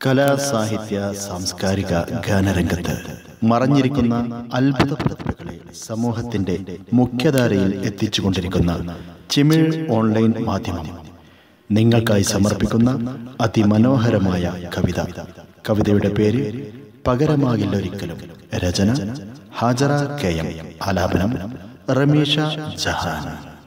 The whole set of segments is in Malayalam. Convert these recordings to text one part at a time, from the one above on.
കലാ സാഹിത്യ സാംസ്കാരിക ഗാനരംഗത്ത് മറഞ്ഞിരിക്കുന്ന അത്ഭുത പ്രതിഭകളെ സമൂഹത്തിന്റെ മുഖ്യധാരയിൽ എത്തിച്ചുകൊണ്ടിരിക്കുന്ന ചിമിഴ് ഓൺലൈൻ മാധ്യമം നിങ്ങൾക്കായി സമർപ്പിക്കുന്ന അതിമനോഹരമായ കവിത. കവിതയുടെ പേര് പകരമാകില്ലൊരിക്കലും. രചന ഹാജറ KM. ആലാപനം റമീഷ ജഹാൻ.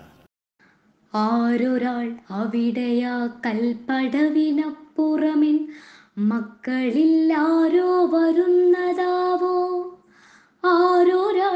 ആരൊരാൾ അവിടെയാ കൽപ്പടവിനപ്പുറമിൻ മക്കളില്ലാരോ വരുന്നതാവോ. ആരൊരാൾ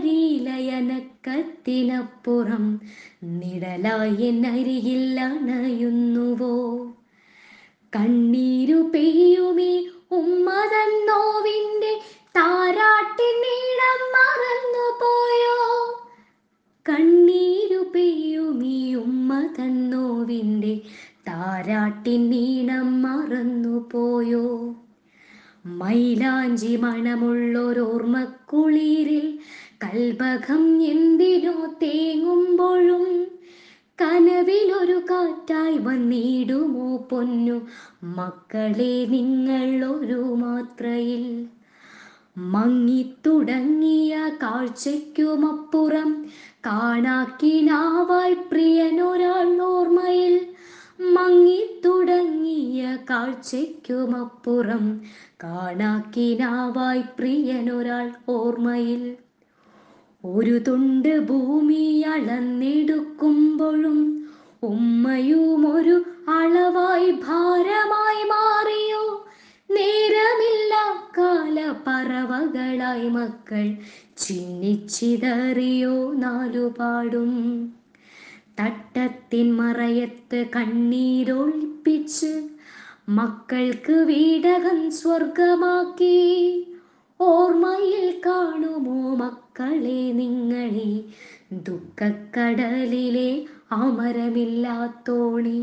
കരിയിലയനക്കത്തിനപ്പുറം നിഴലായി എന്നരികിൽ അണയുന്നുവോ. കണ്ണീരു പെയ്യുമീ ഉമ്മതൻ നോവിൻ്റെ താരാട്ടിൻ നീളം മറന്നുപോയോ. കണ്ണീരു പെയ്യുമീ ഉമ്മതൻ നോവിൻ്റെ താരാട്ടിൻ നീളം മറന്നുപോയോ. മൈലാഞ്ചി മണമുള്ളൊരോർമ്മക്കുളിരിൽ കൽബകം എന്തിനോ തേങ്ങുമ്പോഴും കനവിലൊരു കാറ്റായി വന്നിടുമോ പൊന്നു മക്കളെ നിങ്ങൾ ഒരു മാത്രയിൽ. മങ്ങിത്തുടങ്ങിയ കാഴ്ചയ്ക്കുമപ്പുറം കാണാക്കിനാവായി പ്രിയനൊരാൾ ഓർമ്മയിൽ. മങ്ങിത്തുടങ്ങിയ കാഴ്ചയ്ക്കുമപ്പുറം കാണാക്കിനാവായി പ്രിയനൊരാൾ ഓർമ്മയിൽ. ഒരു തുണ്ട് ഭൂമി അളന്നെടുക്കുമ്പോഴും ഉമ്മയും ഒരു അളവായി ഭാരമായി മാറിയോ. നേരമില്ല കാലപ്പറവകളായി മക്കൾ ചിന്നിച്ചിതറിയോ നാലുപാടും. തട്ടത്തിൻ മറയത്ത് കണ്ണീരൊളിപ്പിച്ച് മക്കൾക്ക് വീടകം സ്വർഗമാക്കി. ഓർമ്മയിൽ കാണുമോ മക്കളെ നിങ്ങളീ ദുഃഖക്കടലിലെ അമരമില്ലാത്തോണി.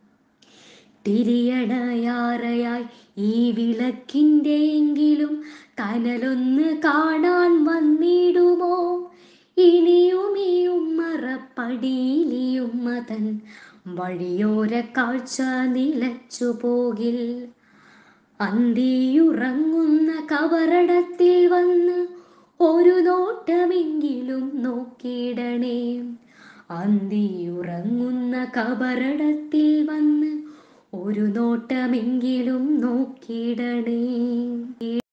തിരിയണയാറയായി ഈ വിളക്കിൻ്റെ എങ്കിലും കനലൊന്ന് കാണാൻ വന്നിടുമോ. ഇനിയും ഈ ഉമ്മറപ്പടിയിലിയുമ്മതൻ വഴിയോര കാഴ്ച നിലച്ചു പോകിൽ. അന്തിയുറങ്ങുന്ന കബറടത്തിൽ വന്ന് ഒരു നോട്ടമെങ്കിലും നോക്കിയിടണേ. അന്തിയുറങ്ങുന്ന കബറടത്തിൽ വന്ന് ഒരു നോട്ടമെങ്കിലും നോക്കിയിടണേ.